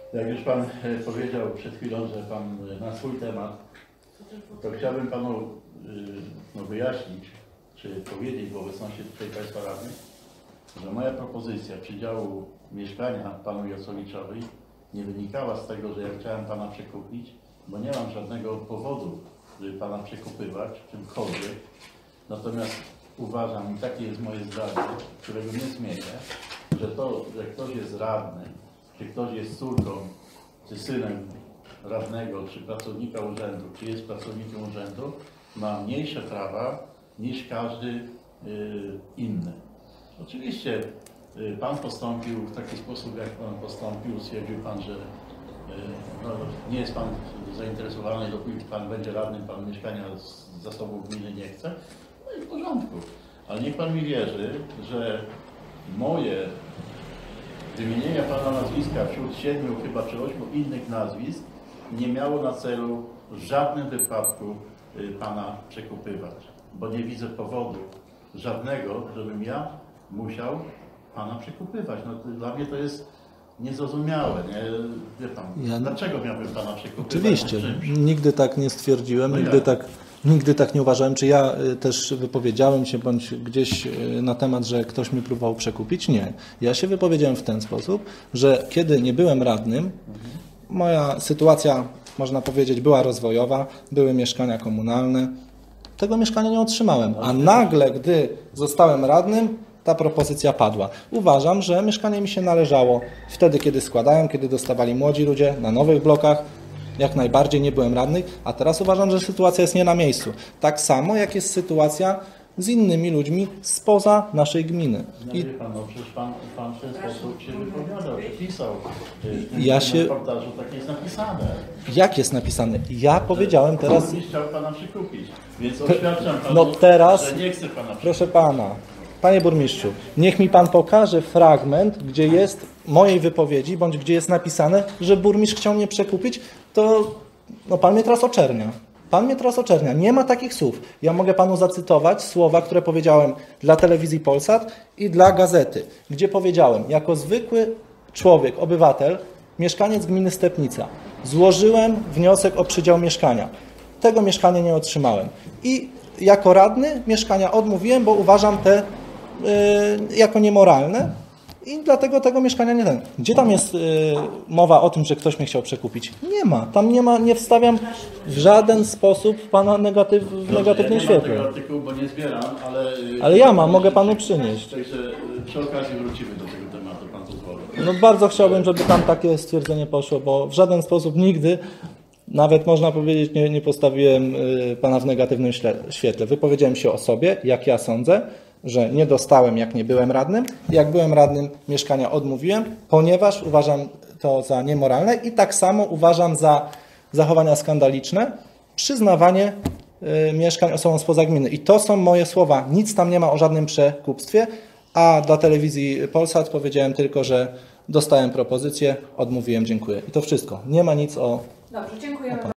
Jak już Pan powiedział przed chwilą, że Pan na swój temat, to chciałbym Panu wyjaśnić, czy powiedzieć w obecności tutaj Państwa radnych, że moja propozycja przydziału mieszkania Panu Jacowiczowi nie wynikała z tego, że ja chciałem Pana przekupić, bo nie mam żadnego powodu, żeby Pana przekupywać czymkolwiek. Natomiast uważam, i takie jest moje zdanie, którego nie zmienię, że to, że ktoś jest radny, czy ktoś jest córką, czy synem radnego, czy pracownika urzędu, czy jest pracownikiem urzędu, ma mniejsze prawa niż każdy inny. Oczywiście Pan postąpił w taki sposób, jak Pan postąpił. Stwierdził Pan, że nie jest Pan zainteresowany, dopóki Pan będzie radnym, Pan mieszkania z zasobów gminy nie chce. No i w porządku. Ale niech Pan mi wierzy, że moje wymienienia Pana nazwiska wśród 7 chyba czy 8 innych nazwisk nie miało na celu w żadnym wypadku Pana przekupywać, bo nie widzę powodu żadnego, żebym ja musiał Pana przekupywać. No, dla mnie to jest niezrozumiałe. Nie? Wie Pan, dlaczego miałbym Pana przekupywać? Oczywiście, nigdy tak nie stwierdziłem, nigdy tak nie uważałem. Czy ja też wypowiedziałem się bądź gdzieś na temat, że ktoś mnie próbował przekupić? Nie. Ja się wypowiedziałem w ten sposób, że kiedy nie byłem radnym, moja sytuacja, można powiedzieć, była rozwojowa, były mieszkania komunalne. Tego mieszkania nie otrzymałem, a nagle, gdy zostałem radnym, ta propozycja padła. Uważam, że mieszkanie mi się należało wtedy, kiedy składałem, kiedy dostawali młodzi ludzie na nowych blokach. Jak najbardziej nie byłem radny, a teraz uważam, że sytuacja jest nie na miejscu. Tak samo, jak jest sytuacja z innymi ludźmi spoza naszej gminy. No wie Pan, no przecież Pan w ten sposób się wypowiadał, pisał. W reportażu tak jest napisane. Jak jest napisane? Ja powiedziałem teraz... Nie chciał Pana przykupić, więc oświadczam Panu, no teraz, że nie chcę Pana przykupić. Proszę Pana, Panie Burmistrzu, niech mi Pan pokaże fragment, gdzie jest mojej wypowiedzi, bądź gdzie jest napisane, że burmistrz chciał mnie przekupić, to no, Pan mnie teraz oczernia. Pan mnie teraz oczernia. Nie ma takich słów. Ja mogę Panu zacytować słowa, które powiedziałem dla telewizji Polsat i dla gazety, gdzie powiedziałem, jako zwykły człowiek, obywatel, mieszkaniec gminy Stepnica, złożyłem wniosek o przydział mieszkania. Tego mieszkania nie otrzymałem. I jako radny mieszkania odmówiłem, bo uważam te jako niemoralne i dlatego tego mieszkania nie ten. Gdzie tam jest mowa o tym, że ktoś mnie chciał przekupić? Nie ma. Tam nie ma, nie wstawiam w żaden sposób Pana w negatywnym świetle. Ja nie mam tego artykułu, bo nie zbieram, ale ja mam, mogę Panu przynieść. Także przy okazji wrócimy do tego tematu, Pan pozwoli. No bardzo chciałbym, żeby tam takie stwierdzenie poszło, bo w żaden sposób nigdy, nawet można powiedzieć, nie postawiłem Pana w negatywnym świetle. Wypowiedziałem się o sobie, jak ja sądzę, że nie dostałem, jak nie byłem radnym. Jak byłem radnym, mieszkania odmówiłem, ponieważ uważam to za niemoralne i tak samo uważam za zachowania skandaliczne przyznawanie mieszkań osobom spoza gminy. I to są moje słowa. Nic tam nie ma o żadnym przekupstwie, a dla telewizji Polsat powiedziałem tylko, że dostałem propozycję, odmówiłem, dziękuję. I to wszystko. Nie ma nic o... Dobrze, dziękujemy.